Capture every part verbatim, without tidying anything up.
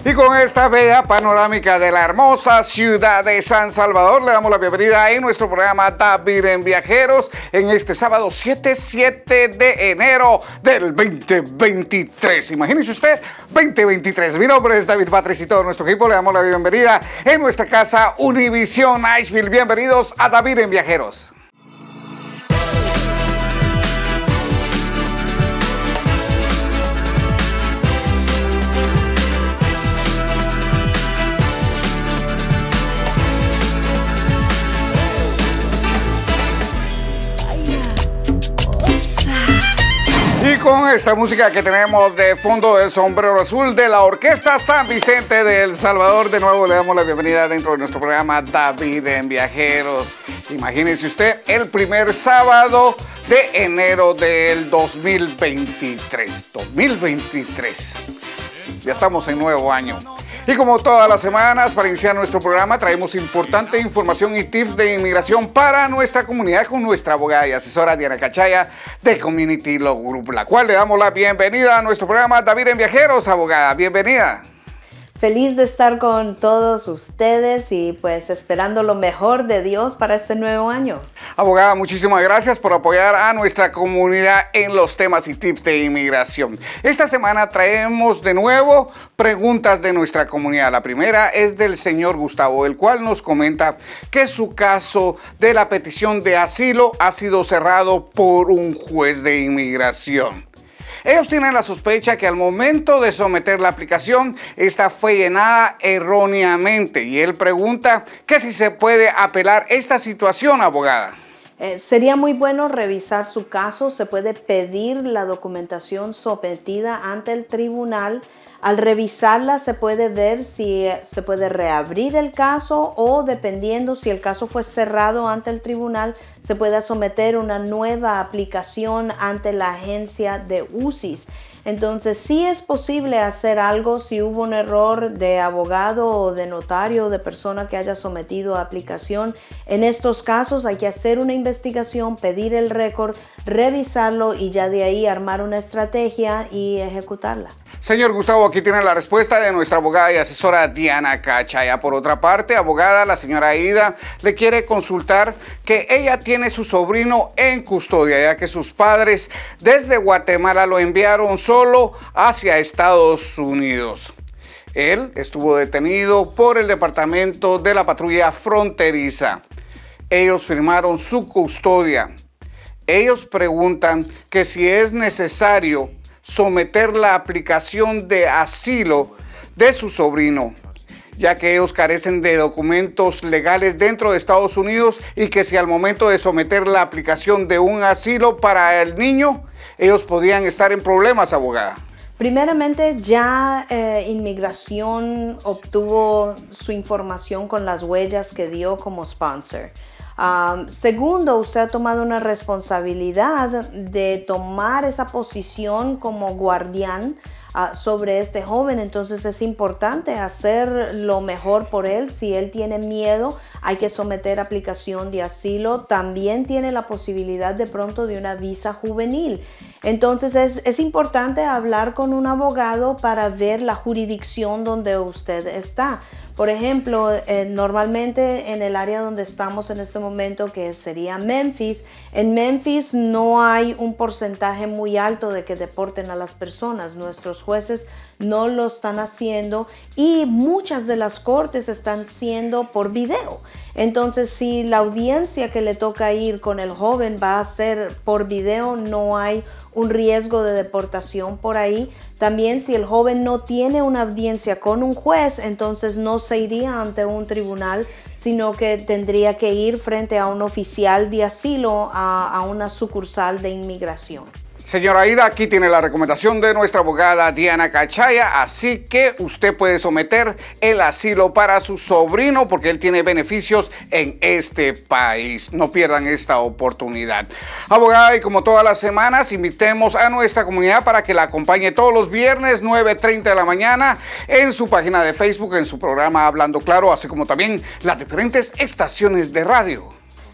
Y con esta bella panorámica de la hermosa ciudad de San Salvador, le damos la bienvenida en nuestro programa David en Viajeros en este sábado siete de enero del veinte veintitrés. Imagínese usted, veinte veintitrés. Mi nombre es David Patriz y todo nuestro equipo le damos la bienvenida en nuestra casa Univision Iceville. Bienvenidos a David en Viajeros. Y con esta música que tenemos de fondo del sombrero azul de la Orquesta San Vicente de El Salvador, de nuevo le damos la bienvenida dentro de nuestro programa David en Viajeros. Imagínense usted, el primer sábado de enero del dos mil veintitrés. dos mil veintitrés. Ya estamos en nuevo año. Y como todas las semanas, para iniciar nuestro programa, traemos importante información y tips de inmigración para nuestra comunidad con nuestra abogada y asesora Diana Cachaya de Community Law Group, la cual le damos la bienvenida a nuestro programa David en Viajeros. Abogada, bienvenida. Feliz de estar con todos ustedes y pues esperando lo mejor de Dios para este nuevo año. Abogada, muchísimas gracias por apoyar a nuestra comunidad en los temas y tips de inmigración. Esta semana traemos de nuevo preguntas de nuestra comunidad. La primera es del señor Gustavo, el cual nos comenta que su caso de la petición de asilo ha sido cerrado por un juez de inmigración. Ellos tienen la sospecha que al momento de someter la aplicación, esta fue llenada erróneamente y él pregunta que si se puede apelar esta situación, abogada. Eh, sería muy bueno revisar su caso. Se puede pedir la documentación sometida ante el tribunal. Al revisarla se puede ver si se puede reabrir el caso o, dependiendo si el caso fue cerrado ante el tribunal, se puede someter una nueva aplicación ante la agencia de U C I S. Entonces, sí es posible hacer algo si hubo un error de abogado o de notario o de persona que haya sometido a aplicación. En estos casos hay que hacer una investigación, pedir el récord, revisarlo y ya de ahí armar una estrategia y ejecutarla. Señor Gustavo, aquí tiene la respuesta de nuestra abogada y asesora Diana Cachaya. Por otra parte, abogada, la señora Aida le quiere consultar que ella tiene su sobrino en custodia, ya que sus padres desde Guatemala lo enviaron solo hacia Estados Unidos. Él estuvo detenido por el Departamento de la Patrulla Fronteriza. Ellos firmaron su custodia. Ellos preguntan que si es necesario someter la aplicación de asilo de su sobrino, ya que ellos carecen de documentos legales dentro de Estados Unidos y que si al momento de someter la aplicación de un asilo para el niño, ellos podrían estar en problemas, abogada. Primeramente, ya eh, Inmigración obtuvo su información con las huellas que dio como sponsor. Um, segundo, usted ha tomado una responsabilidad de tomar esa posición como guardián uh, sobre este joven. Entonces es importante hacer lo mejor por él. Si él tiene miedo, hay que someter aplicación de asilo. También tiene la posibilidad de pronto de una visa juvenil. Entonces es, es importante hablar con un abogado para ver la jurisdicción donde usted está. Por ejemplo, eh, normalmente en el área donde estamos en este momento, que sería Memphis, en Memphis no hay un porcentaje muy alto de que deporten a las personas. Nuestros jueces no lo están haciendo y muchas de las cortes están siendo por video. Entonces, si la audiencia que le toca ir con el joven va a ser por video, no hay un riesgo de deportación por ahí. También, si el joven no tiene una audiencia con un juez, entonces no se iría ante un tribunal, sino que tendría que ir frente a un oficial de asilo, a, a una sucursal de inmigración. Señora Aida, aquí tiene la recomendación de nuestra abogada Diana Cachaya, así que usted puede someter el asilo para su sobrino porque él tiene beneficios en este país. No pierdan esta oportunidad. Abogada, y como todas las semanas, invitemos a nuestra comunidad para que la acompañe todos los viernes, nueve treinta de la mañana, en su página de Facebook, en su programa Hablando Claro, así como también las diferentes estaciones de radio.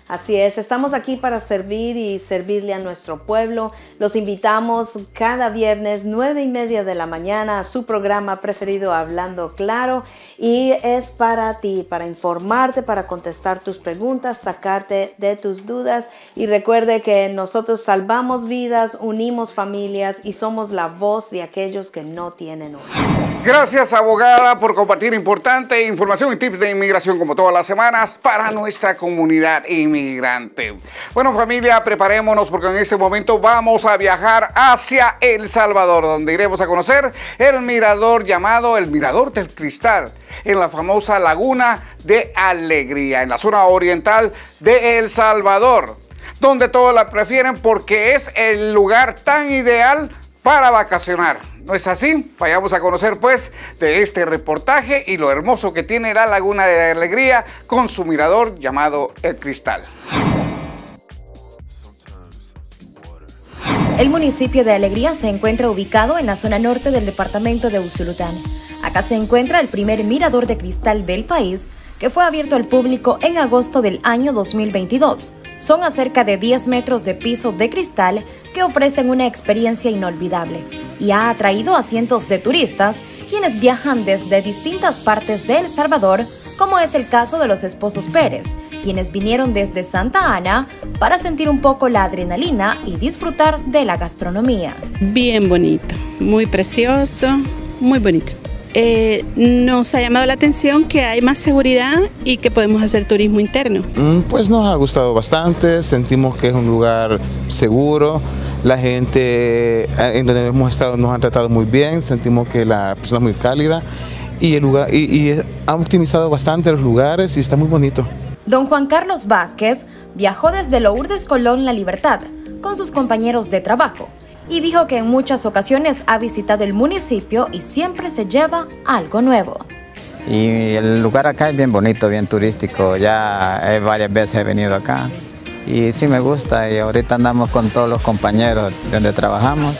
Así es, estamos aquí para servir y servirle a nuestro pueblo. Los invitamos cada viernes, nueve y media de la mañana, a su programa preferido, Hablando Claro. Y es para ti, para informarte, para contestar tus preguntas, sacarte de tus dudas. Y recuerde que nosotros salvamos vidas, unimos familias y somos la voz de aquellos que no tienen una. Gracias, abogada, por compartir importante información y tips de inmigración como todas las semanas para nuestra comunidad inmigrante. Bueno, familia, preparémonos porque en este momento vamos a viajar hacia El Salvador, donde iremos a conocer el mirador llamado el Mirador del Cristal, en la famosa Laguna de Alegría, en la zona oriental de El Salvador, donde todos la prefieren porque es el lugar tan ideal para vacacionar. ¿No es así? Vayamos a conocer pues de este reportaje y lo hermoso que tiene la Laguna de Alegría con su mirador llamado El Cristal. El municipio de Alegría se encuentra ubicado en la zona norte del departamento de Usulután. Acá se encuentra el primer mirador de cristal del país, que fue abierto al público en agosto del año dos mil veintidós. Son a cerca de diez metros de piso de cristal que ofrecen una experiencia inolvidable y ha atraído a cientos de turistas quienes viajan desde distintas partes de El Salvador, como es el caso de los esposos Pérez, quienes vinieron desde Santa Ana para sentir un poco la adrenalina y disfrutar de la gastronomía. Bien bonito, muy precioso, muy bonito. Eh, nos ha llamado la atención que hay más seguridad y que podemos hacer turismo interno. Pues nos ha gustado bastante, sentimos que es un lugar seguro, la gente en donde hemos estado nos han tratado muy bien, sentimos que la persona es muy cálida y, el lugar, y, y han optimizado bastante los lugares y está muy bonito. Don Juan Carlos Vázquez viajó desde Lourdes Colón La Libertad con sus compañeros de trabajo y dijo que en muchas ocasiones ha visitado el municipio y siempre se lleva algo nuevo. Y el lugar acá es bien bonito, bien turístico, ya eh, varias veces he venido acá y sí me gusta y ahorita andamos con todos los compañeros donde trabajamos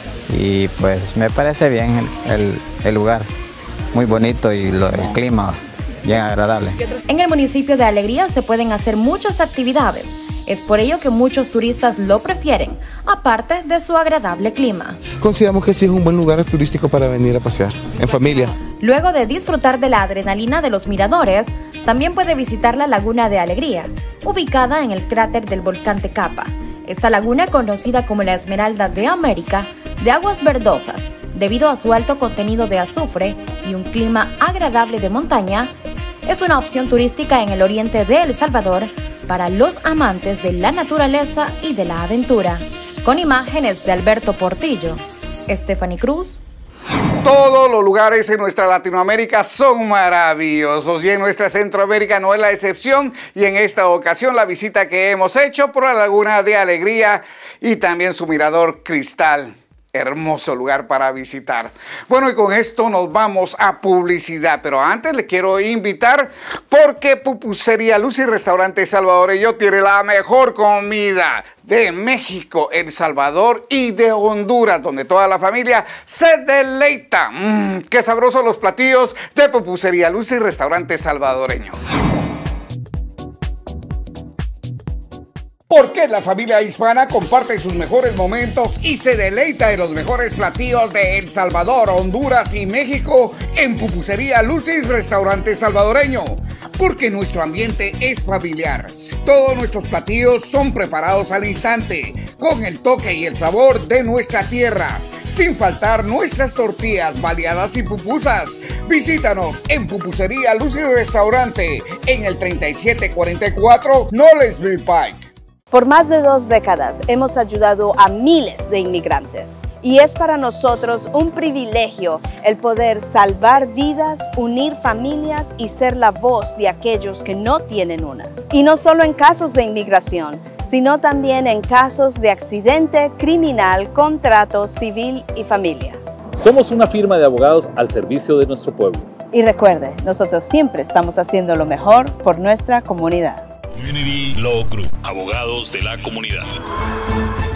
y pues me parece bien el, el, el lugar, muy bonito y lo, el clima bien agradable. En el municipio de Alegría se pueden hacer muchas actividades. Es por ello que muchos turistas lo prefieren, aparte de su agradable clima. Consideramos que sí es un buen lugar turístico para venir a pasear, en familia. Luego de disfrutar de la adrenalina de los miradores, también puede visitar la Laguna de Alegría, ubicada en el cráter del volcán Tecapa. Esta laguna, conocida como la Esmeralda de América, de aguas verdosas, debido a su alto contenido de azufre y un clima agradable de montaña, es una opción turística en el oriente de El Salvador para los amantes de la naturaleza y de la aventura. Con imágenes de Alberto Portillo, Stephanie Cruz. Todos los lugares en nuestra Latinoamérica son maravillosos y en nuestra Centroamérica no es la excepción, y en esta ocasión la visita que hemos hecho por la Laguna de Alegría y también su mirador Cristal. Hermoso lugar para visitar. Bueno, y con esto nos vamos a publicidad, pero antes le quiero invitar porque Pupusería Lucy Restaurante Salvadoreño tiene la mejor comida de México, El Salvador y de Honduras, donde toda la familia se deleita. Mmm, qué sabrosos los platillos de Pupusería Lucy Restaurante Salvadoreño. Porque la familia hispana comparte sus mejores momentos y se deleita en los mejores platillos de El Salvador, Honduras y México en Pupusería Lucy's Restaurante Salvadoreño. Porque nuestro ambiente es familiar. Todos nuestros platillos son preparados al instante, con el toque y el sabor de nuestra tierra. Sin faltar nuestras tortillas baleadas y pupusas. Visítanos en Pupusería Lucy's Restaurante en el treinta y siete cuarenta y cuatro Knowlesville Pike. Por más de dos décadas hemos ayudado a miles de inmigrantes y es para nosotros un privilegio el poder salvar vidas, unir familias y ser la voz de aquellos que no tienen una. Y no solo en casos de inmigración, sino también en casos de accidente, criminal, contrato, civil y familia. Somos una firma de abogados al servicio de nuestro pueblo. Y recuerde, nosotros siempre estamos haciendo lo mejor por nuestra comunidad. Community Law Group, abogados de la comunidad.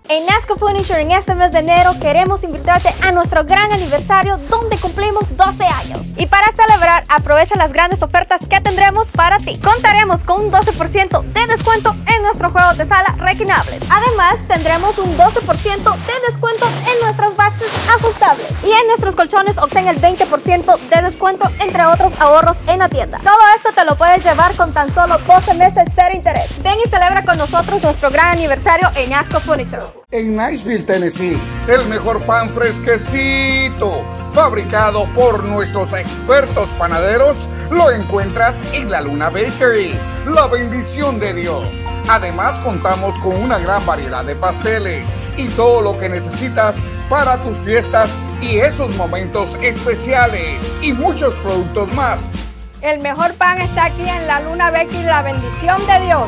En Nasco Furniture en este mes de enero queremos invitarte a nuestro gran aniversario donde cumplimos doce años. Y para celebrar, aprovecha las grandes ofertas que tendremos para ti. Contaremos con un doce por ciento de descuento en nuestros juegos de sala reclinables. Además, tendremos un doce por ciento de descuento en nuestras bases ajustables. Y en nuestros colchones obtén el veinte por ciento de descuento, entre otros ahorros en la tienda. Todo esto te lo puedes llevar con tan solo doce meses cero interés. Ven y celebra con nosotros nuestro gran aniversario en Nasco Furniture. En Niceville, Tennessee, el mejor pan fresquecito, fabricado por nuestros expertos panaderos, lo encuentras en La Luna Bakery, la bendición de Dios. Además, contamos con una gran variedad de pasteles y todo lo que necesitas para tus fiestas y esos momentos especiales y muchos productos más. El mejor pan está aquí en La Luna Bakery, la bendición de Dios.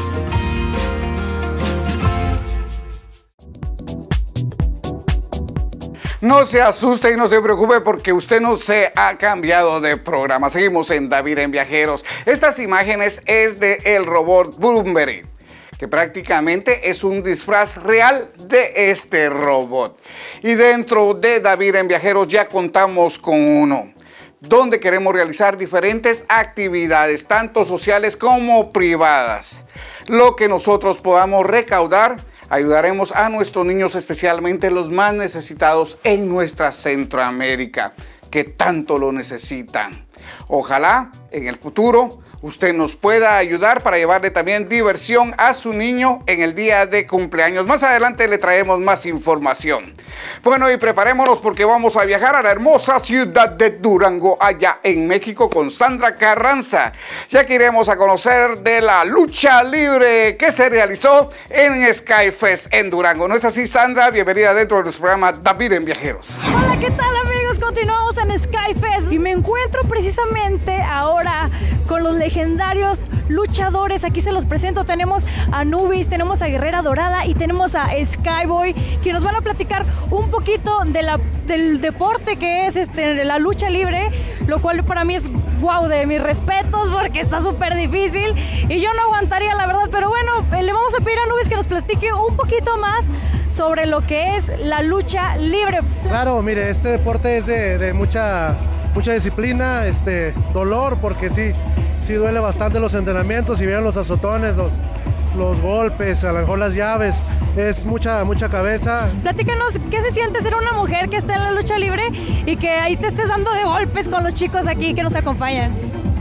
No se asuste y no se preocupe porque usted no se ha cambiado de programa. Seguimos en David en Viajeros. Estas imágenes es de el robot Bloomberry, que prácticamente es un disfraz real de este robot. Y dentro de David en Viajeros ya contamos con uno, donde queremos realizar diferentes actividades, tanto sociales como privadas. Lo que nosotros podamos recaudar, ayudaremos a nuestros niños, especialmente los más necesitados en nuestra Centroamérica, que tanto lo necesitan. Ojalá en el futuro usted nos pueda ayudar para llevarle también diversión a su niño en el día de cumpleaños. Más adelante le traemos más información. Bueno, y preparémonos porque vamos a viajar a la hermosa ciudad de Durango, allá en México, con Sandra Carranza, ya que iremos a conocer de la lucha libre que se realizó en Skyfest en Durango. ¿No es así, Sandra? Bienvenida dentro de nuestro programa David en Viajeros. Hola, ¿qué tal, amigos? Continuamos en Skyfest y me encuentro precisamente ahora con los legendarios luchadores. Aquí se los presento. Tenemos a Anubis, tenemos a Guerrera Dorada y tenemos a Skyboy, que nos van a platicar un poquito de la, del deporte que es este, de la lucha libre, lo cual para mí es wow, de mis respetos, porque está súper difícil y yo no aguantaría, la verdad. Pero bueno, le vamos a pedir a Anubis que nos platique un poquito más sobre lo que es la lucha libre. Claro, mire, este deporte es de, de mucha, mucha disciplina, este, dolor, porque sí, sí duele bastante los entrenamientos, si vieron los azotones, los, los golpes, a lo mejor las llaves, es mucha, mucha cabeza. Platícanos, ¿qué se siente ser una mujer que está en la lucha libre y que ahí te estés dando de golpes con los chicos aquí que nos acompañan?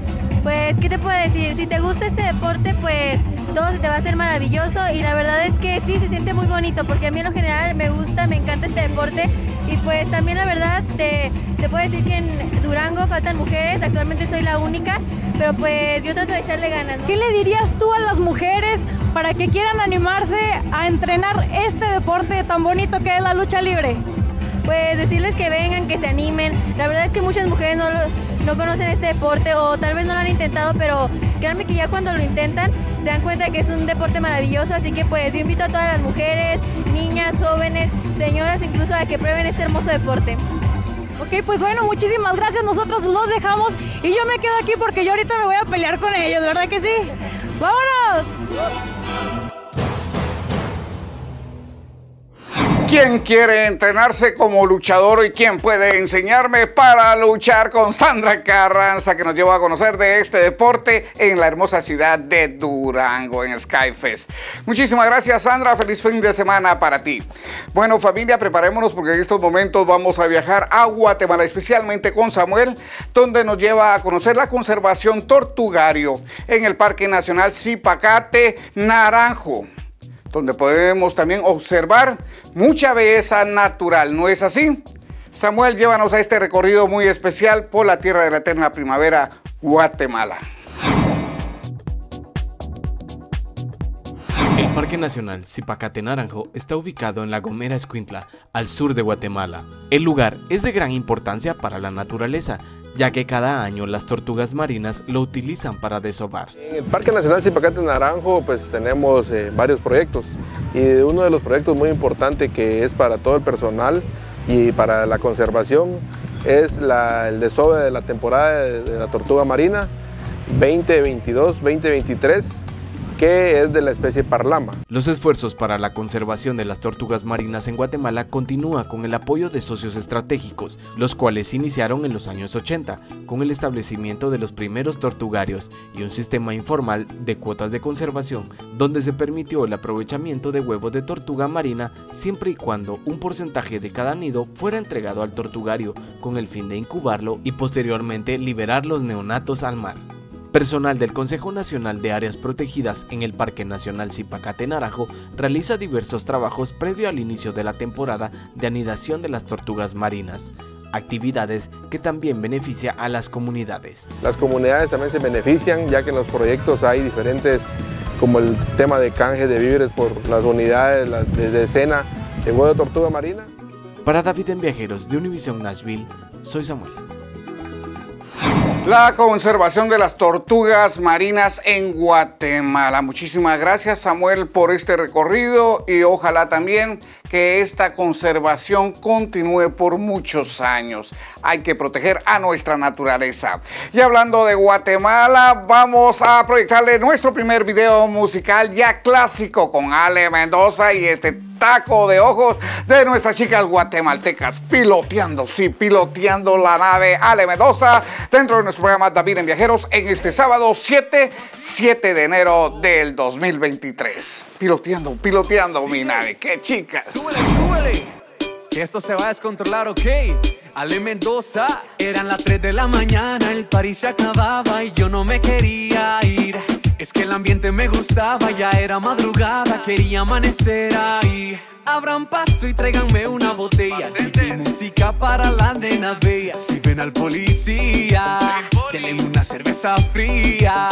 Pues, ¿qué te puedo decir? Si te gusta este deporte, pues todo se te va a hacer maravilloso, y la verdad es que sí, se siente muy bonito, porque a mí en lo general me gusta, me encanta este deporte, y pues también la verdad te, te puedo decir que en Durango faltan mujeres, actualmente soy la única, pero pues yo trato de echarle ganas, ¿no? ¿Qué le dirías tú a las mujeres para que quieran animarse a entrenar este deporte tan bonito que es la lucha libre? Pues decirles que vengan, que se animen. La verdad es que muchas mujeres no, lo, no conocen este deporte, o tal vez no lo han intentado, pero créanme que ya cuando lo intentan se dan cuenta de que es un deporte maravilloso. Así que pues yo invito a todas las mujeres, niñas, jóvenes, señoras incluso, a que prueben este hermoso deporte. Ok, pues bueno, muchísimas gracias, nosotros los dejamos y yo me quedo aquí porque yo ahorita me voy a pelear con ellos, ¿verdad que sí? ¡Vámonos! ¿Quién quiere entrenarse como luchador y quién puede enseñarme para luchar con Sandra Carranza, que nos lleva a conocer de este deporte en la hermosa ciudad de Durango, en Skyfest? Muchísimas gracias, Sandra. Feliz fin de semana para ti. Bueno, familia, preparémonos porque en estos momentos vamos a viajar a Guatemala, especialmente con Samuel, donde nos lleva a conocer la conservación tortugario en el Parque Nacional Zipacate Naranjo, donde podemos también observar mucha belleza natural, ¿no es así? Samuel, llévanos a este recorrido muy especial por la tierra de la eterna primavera, Guatemala. El Parque Nacional Zipacate Naranjo está ubicado en La Gomera, Escuintla, al sur de Guatemala. El lugar es de gran importancia para la naturaleza, ya que cada año las tortugas marinas lo utilizan para desovar. En el Parque Nacional Zipacate Naranjo pues tenemos eh, varios proyectos, y uno de los proyectos muy importantes que es para todo el personal y para la conservación es la, el desove de la temporada de, de la tortuga marina veinte veintidós veinte veintitrés, que es de la especie Parlama. Los esfuerzos para la conservación de las tortugas marinas en Guatemala continúa con el apoyo de socios estratégicos, los cuales iniciaron en los años ochenta, con el establecimiento de los primeros tortugarios y un sistema informal de cuotas de conservación, donde se permitió el aprovechamiento de huevos de tortuga marina siempre y cuando un porcentaje de cada nido fuera entregado al tortugario, con el fin de incubarlo y posteriormente liberar los neonatos al mar. Personal del Consejo Nacional de Áreas Protegidas en el Parque Nacional Zipacate Naranjo realiza diversos trabajos previo al inicio de la temporada de anidación de las tortugas marinas, actividades que también beneficia a las comunidades. Las comunidades también se benefician, ya que en los proyectos hay diferentes, como el tema de canje de víveres por las unidades de decena de huevo de tortuga marina. Para David en Viajeros de Univision Nashville, soy Samuel. La conservación de las tortugas marinas en Guatemala. Muchísimas gracias, Samuel, por este recorrido y ojalá también que esta conservación continúe por muchos años. Hay que proteger a nuestra naturaleza. Y hablando de Guatemala, vamos a proyectarle nuestro primer video musical ya clásico con Ale Mendoza y este taco de ojos de nuestras chicas guatemaltecas piloteando, sí, piloteando la nave Ale Mendoza dentro de nuestro programa David en Viajeros en este sábado siete de enero del dos mil veintitrés. Piloteando, piloteando mi nave, qué chicas. Súbele, súbele, que esto se va a descontrolar, ok. Ale Mendoza, eran las tres de la mañana, el party se acababa y yo no me quería ir. Es que el ambiente me gustaba, ya era madrugada, quería amanecer ahí. Abran paso y tráiganme una botella y música para las nenas bellas. Si ven al policía, denle una cerveza fría.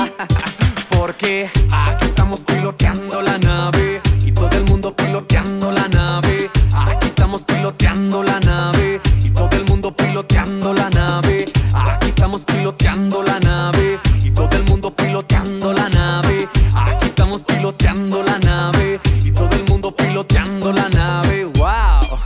Porque aquí estamos piloteando la nave y todo el mundo piloteando la nave. Aquí estamos piloteando la nave y todo el mundo piloteando la nave. Aquí estamos piloteando la nave y todo el mundo piloteando la nave. Aquí estamos piloteando la nave y todo el mundo piloteando la nave. Wow.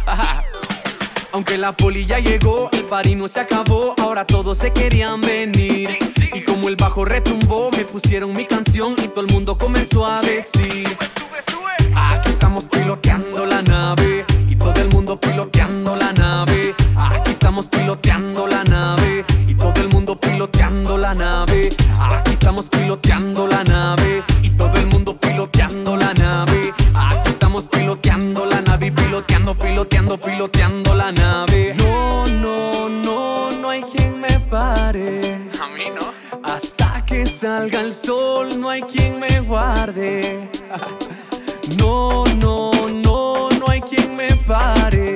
Aunque la poli ya llegó, el party no se acabó, ahora todos se querían venir. Y como el bajo retumbó, me pusieron mi canción y todo el mundo comenzó a decir: sube, sube, sube. Aquí estamos piloteando la nave y todo el mundo piloteando la nave. Aquí estamos piloteando la nave y todo el mundo piloteando la nave. Aquí estamos piloteando la nave y todo el mundo piloteando la nave. Aquí estamos piloteando la nave y piloteando, piloteando, piloteando la nave. No, no, no, no hay quien me pare. A mí no. Hasta que salga el sol, no hay quien me guarde. No, no, no, no hay quien me pare.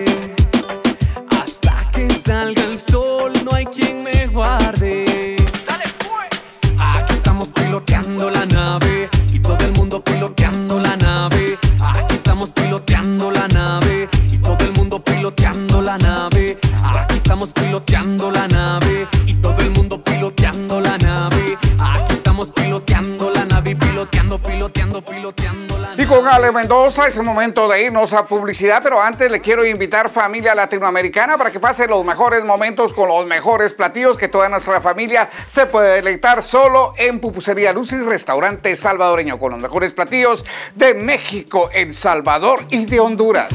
Hasta que salga el sol, no hay quien me guarde. Dale pues. Aquí estamos piloteando la nave y todo el mundo piloteando la nave. Aquí estamos piloteando la nave y todo el mundo piloteando la nave. Aquí estamos piloteando la nave y todo el mundo piloteando la nave. Aquí estamos piloteando la nave y piloteando, piloteando, piloteando la nave. Y con Ale Mendoza es el momento de irnos a publicidad, pero antes le quiero invitar, familia latinoamericana, para que pase los mejores momentos con los mejores platillos que toda nuestra familia se puede deleitar solo en Pupusería Lucis, restaurante salvadoreño, con los mejores platillos de México, El Salvador y de Honduras.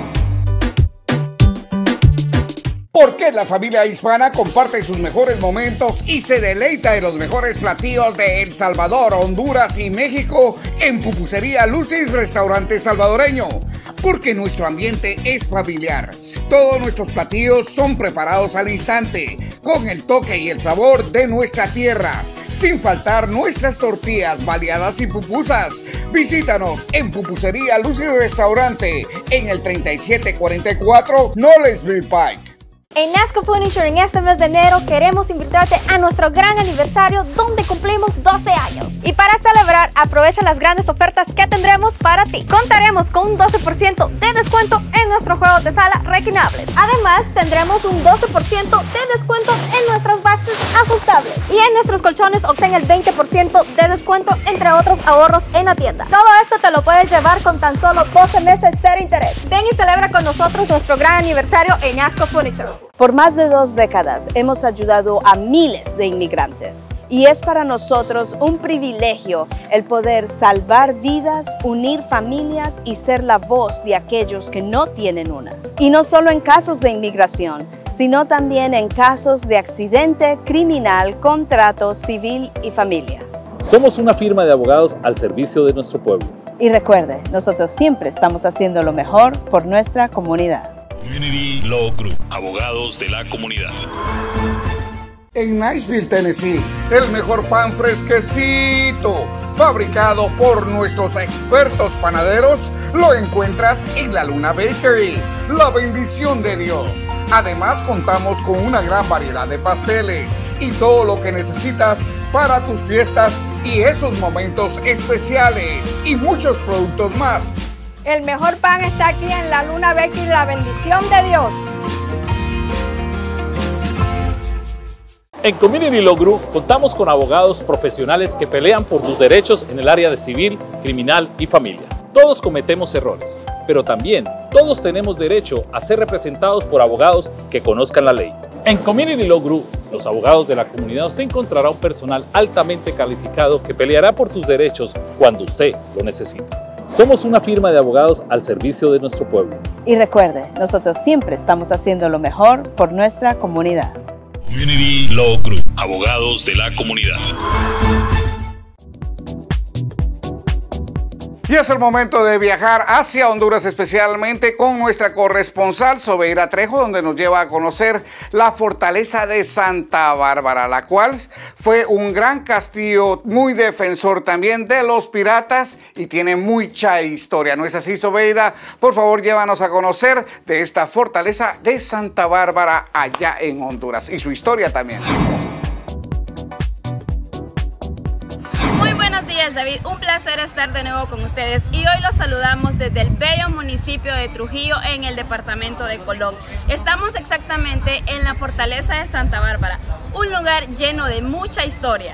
Porque la familia hispana comparte sus mejores momentos y se deleita de los mejores platillos de El Salvador, Honduras y México en Pupusería Lucis, restaurante salvadoreño. Porque nuestro ambiente es familiar. Todos nuestros platillos son preparados al instante, con el toque y el sabor de nuestra tierra. Sin faltar nuestras tortillas baleadas y pupusas. Visítanos en Pupusería Lucis Restaurante en el treinta y siete cuarenta y cuatro Knowlesville Pike. En Nasco Furniture en este mes de enero queremos invitarte a nuestro gran aniversario donde cumplimos doce años. Y para celebrar, aprovecha las grandes ofertas que tendremos para ti. Contaremos con un doce por ciento de descuento en nuestros juegos de sala reclinables. Además, tendremos un doce por ciento de descuento en nuestras bases ajustables. Y en nuestros colchones obtén el veinte por ciento de descuento, entre otros ahorros en la tienda. Todo esto te lo puedes llevar con tan solo doce meses cero interés. Ven y celebra con nosotros nuestro gran aniversario en Nasco Furniture. Por más de dos décadas hemos ayudado a miles de inmigrantes. Y es para nosotros un privilegio el poder salvar vidas, unir familias y ser la voz de aquellos que no tienen una. Y no solo en casos de inmigración, sino también en casos de accidente, criminal, contrato, civil y familia. Somos una firma de abogados al servicio de nuestro pueblo. Y recuerde, nosotros siempre estamos haciendo lo mejor por nuestra comunidad. Community Law Group, abogados de la comunidad. En Nashville, Tennessee, el mejor pan fresquecito, fabricado por nuestros expertos panaderos, lo encuentras en La Luna Bakery, la bendición de Dios. Además, contamos con una gran variedad de pasteles y todo lo que necesitas para tus fiestas y esos momentos especiales y muchos productos más. El mejor pan está aquí en La Luna Bakery, la bendición de Dios. En Community Law Group contamos con abogados profesionales que pelean por tus derechos en el área de civil, criminal y familia. Todos cometemos errores, pero también todos tenemos derecho a ser representados por abogados que conozcan la ley. En Community Law Group, los abogados de la comunidad, usted encontrará un personal altamente calificado que peleará por tus derechos cuando usted lo necesite. Somos una firma de abogados al servicio de nuestro pueblo. Y recuerde, nosotros siempre estamos haciendo lo mejor por nuestra comunidad. Community Law Group, abogados de la comunidad. Y es el momento de viajar hacia Honduras, especialmente con nuestra corresponsal Sobeira Trejo, donde nos lleva a conocer la fortaleza de Santa Bárbara, la cual fue un gran castillo, muy defensor también de los piratas y tiene mucha historia. ¿No es así, Sobeira? Por favor, llévanos a conocer de esta fortaleza de Santa Bárbara allá en Honduras y su historia también. David, un placer estar de nuevo con ustedes y hoy los saludamos desde el bello municipio de Trujillo en el departamento de Colón. Estamos exactamente en la fortaleza de Santa Bárbara, un lugar lleno de mucha historia.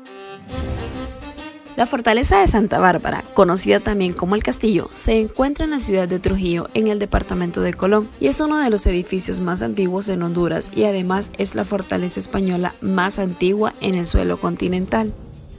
La fortaleza de Santa Bárbara, conocida también como el Castillo, se encuentra en la ciudad de Trujillo, en el departamento de Colón, y es uno de los edificios más antiguos en Honduras y además es la fortaleza española más antigua en el suelo continental.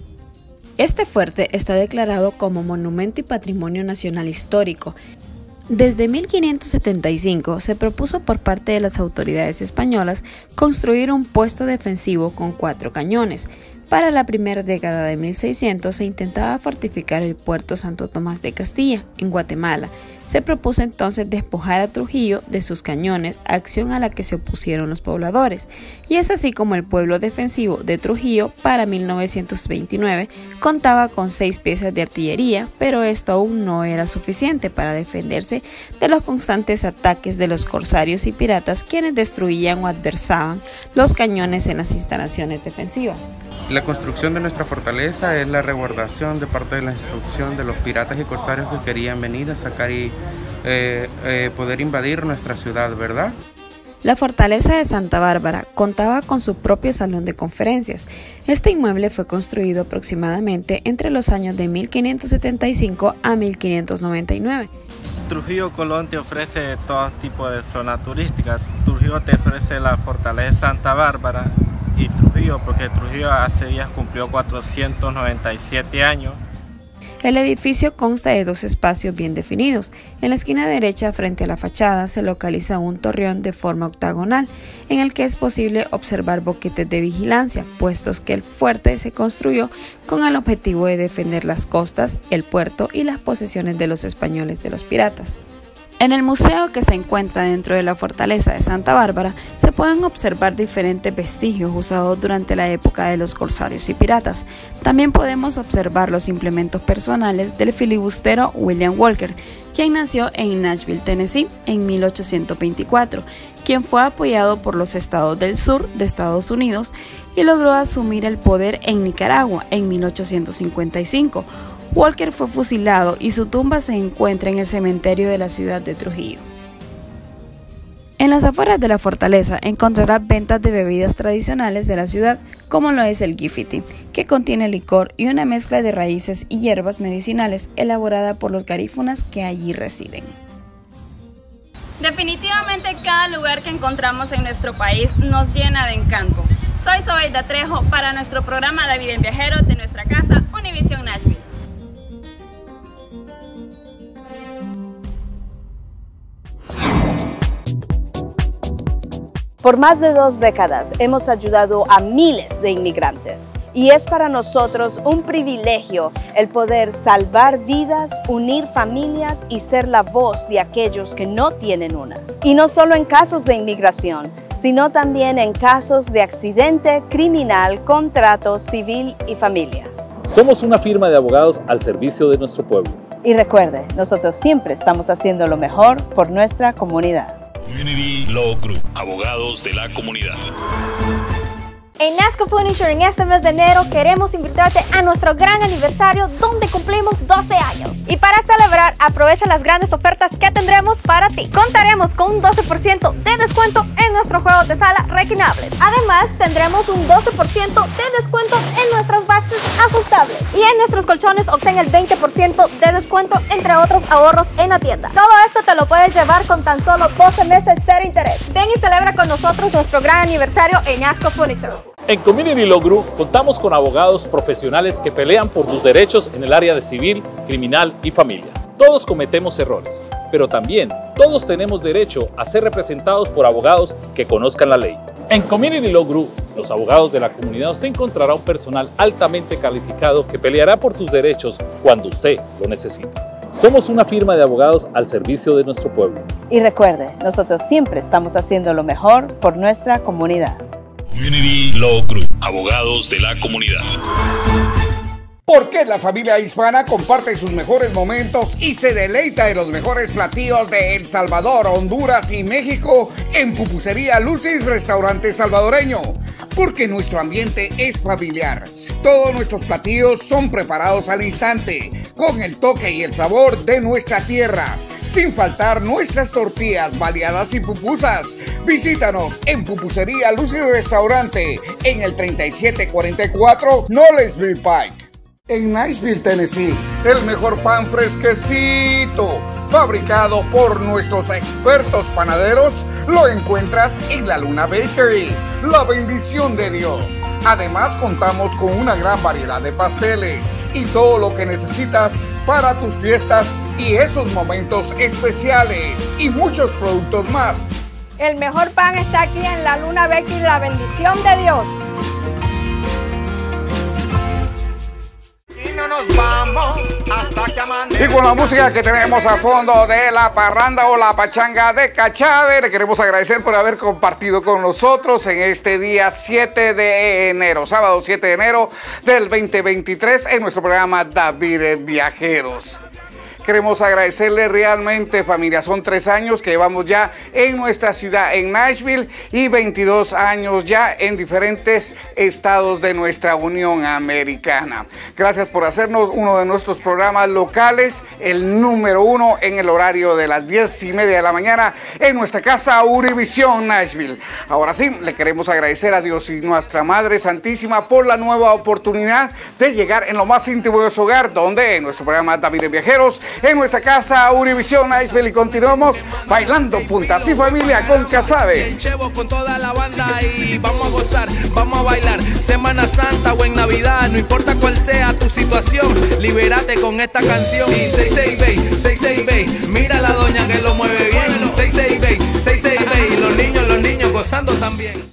Este fuerte está declarado como Monumento y Patrimonio Nacional Histórico. Desde mil quinientos setenta y cinco se propuso por parte de las autoridades españolas construir un puesto defensivo con cuatro cañones. Para la primera década de mil seiscientos se intentaba fortificar el puerto Santo Tomás de Castilla, en Guatemala. Se propuso entonces despojar a Trujillo de sus cañones, acción a la que se opusieron los pobladores. Y es así como el pueblo defensivo de Trujillo para mil novecientos veintinueve contaba con seis piezas de artillería, pero esto aún no era suficiente para defenderse de los constantes ataques de los corsarios y piratas, quienes destruían o adversaban los cañones en las instalaciones defensivas. La construcción de nuestra fortaleza es la resguardación de parte de la instrucción de los piratas y corsarios que querían venir a sacar y eh, eh, poder invadir nuestra ciudad, ¿verdad? La fortaleza de Santa Bárbara contaba con su propio salón de conferencias. Este inmueble fue construido aproximadamente entre los años de mil quinientos setenta y cinco a mil quinientos noventa y nueve. Trujillo Colón te ofrece todo tipo de zona turística. Trujillo te ofrece la fortaleza de Santa Bárbara y Trujillo, porque Trujillo hace días cumplió cuatrocientos noventa y siete años. El edificio consta de dos espacios bien definidos. En la esquina derecha, frente a la fachada, se localiza un torreón de forma octagonal, en el que es posible observar boquetes de vigilancia, puestos que el fuerte se construyó con el objetivo de defender las costas, el puerto y las posesiones de los españoles de los piratas. En el museo que se encuentra dentro de la fortaleza de Santa Bárbara se pueden observar diferentes vestigios usados durante la época de los corsarios y piratas. También podemos observar los implementos personales del filibustero William Walker, quien nació en Nashville, Tennessee, en mil ochocientos veinticuatro, quien fue apoyado por los estados del sur de Estados Unidos y logró asumir el poder en Nicaragua en mil ochocientos cincuenta y cinco. Walker fue fusilado y su tumba se encuentra en el cementerio de la ciudad de Trujillo. En las afueras de la fortaleza encontrará ventas de bebidas tradicionales de la ciudad, como lo es el Gifiti, que contiene licor y una mezcla de raíces y hierbas medicinales elaborada por los garífunas que allí residen. Definitivamente cada lugar que encontramos en nuestro país nos llena de encanto. Soy Zoraida Trejo para nuestro programa David en Viajeros de nuestra casa Univision Nashville. Por más de dos décadas hemos ayudado a miles de inmigrantes y es para nosotros un privilegio el poder salvar vidas, unir familias y ser la voz de aquellos que no tienen una. Y no solo en casos de inmigración, sino también en casos de accidente, criminal, contrato, civil y familia. Somos una firma de abogados al servicio de nuestro pueblo. Y recuerde, nosotros siempre estamos haciendo lo mejor por nuestra comunidad. Community Law Group, abogados de la comunidad. En Nasco Furniture en este mes de enero queremos invitarte a nuestro gran aniversario donde cumplimos doce años. Y para celebrar, aprovecha las grandes ofertas que tendremos para ti. Contaremos con un doce por ciento de descuento en nuestros juegos de sala reclinables. Además, tendremos un doce por ciento de descuento en nuestras bases ajustables. Y en nuestros colchones obtén el veinte por ciento de descuento, entre otros ahorros en la tienda. Todo esto te lo puedes llevar con tan solo doce meses cero interés. Ven y celebra con nosotros nuestro gran aniversario en Nasco Furniture. En Community Law Group contamos con abogados profesionales que pelean por tus derechos en el área de civil, criminal y familia. Todos cometemos errores, pero también todos tenemos derecho a ser representados por abogados que conozcan la ley. En Community Law Group, los abogados de la comunidad, usted encontrará un personal altamente calificado que peleará por tus derechos cuando usted lo necesite. Somos una firma de abogados al servicio de nuestro pueblo. Y recuerde, nosotros siempre estamos haciendo lo mejor por nuestra comunidad. Community Law Group, abogados de la comunidad. Porque la familia hispana comparte sus mejores momentos y se deleita en los mejores platillos de El Salvador, Honduras y México en Pupusería Lucy's Restaurante Salvadoreño. Porque nuestro ambiente es familiar. Todos nuestros platillos son preparados al instante, con el toque y el sabor de nuestra tierra. Sin faltar nuestras tortillas baleadas y pupusas. Visítanos en Pupusería Lucy's Restaurante en el treinta y siete cuarenta y cuatro Knowlesville Pike. En Nashville, Tennessee, el mejor pan fresquecito, fabricado por nuestros expertos panaderos, lo encuentras en La Luna Bakery, la bendición de Dios. Además, contamos con una gran variedad de pasteles y todo lo que necesitas para tus fiestas y esos momentos especiales y muchos productos más. El mejor pan está aquí en La Luna Bakery, la bendición de Dios. No nos vamos hasta que amanezca. Y con la música que tenemos a fondo de la parranda o la pachanga de Cachave, le queremos agradecer por haber compartido con nosotros en este día siete de enero, sábado siete de enero del veinte veintitrés, en nuestro programa David en Viajeros. Queremos agradecerle realmente, familia. Son tres años que llevamos ya en nuestra ciudad, en Nashville, y veintidós años ya en diferentes estados de nuestra Unión Americana. Gracias por hacernos uno de nuestros programas locales, el número uno en el horario de las diez y media de la mañana en nuestra casa Univision Nashville. Ahora sí, le queremos agradecer a Dios y Nuestra Madre Santísima por la nueva oportunidad de llegar en lo más íntimo de su hogar, donde en nuestro programa David en Viajeros, en nuestra casa Univision Nashville, y continuamos bailando puntas y familia con Casabe. Con toda la banda y vamos a gozar, vamos a bailar. Semana Santa o en Navidad, no importa cuál sea tu situación, libérate con esta canción. Y seis seis Bay, seis seis Bay, mira la doña que lo mueve bien. seis seis Bay, seis seis Bay, los niños, los niños gozando también.